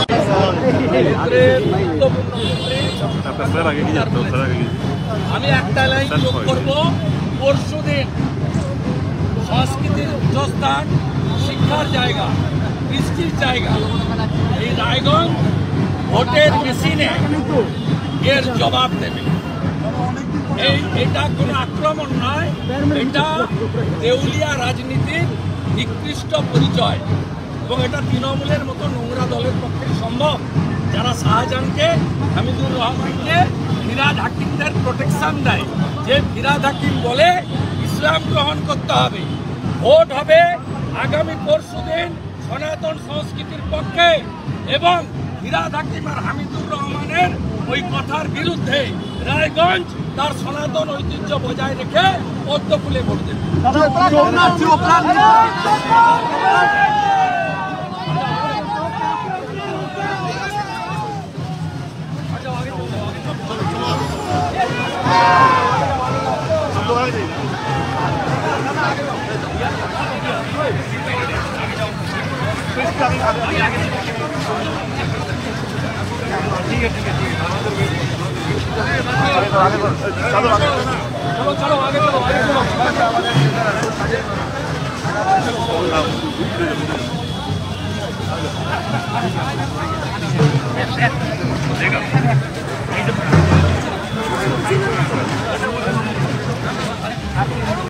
আমি একটা লাইন যোগ করবো, পরশুদিন সংস্কৃতির উচ্চস্থান, শিক্ষার জায়গা, বৃষ্টির জায়গা, এই রায়গঞ্জ ভোটের মেশিনে এর জবাব দেবে। এটা কোনো আক্রমণ নয়, এটা দেউলিয়া রাজনীতির নিকৃষ্ট পরিচয় এবং এটা তৃণমূলের মতো নোংরা দলের পক্ষে সম্ভব, যারা শাহজাহানকে, হামিদুর রহমানকে, ফিরহাদ হাকিমদের প্রোটেকশন দেয়, যে ফিরহাদ হাকিম বলে ইসলাম গ্রহণ করতে হবে। ভোট হবে আগামী পরশুদিন সনাতন সংস্কৃতির পক্ষে এবং ফিরহাদ হাকিম আর হামিদুর রহমানের ওই কথার বিরুদ্ধে। রায়গঞ্জ তার সনাতন ঐতিহ্য বজায় রেখে পদ্ম ফুলে ভোট দেবে। चलो चलो आगे चलो आगे चलो।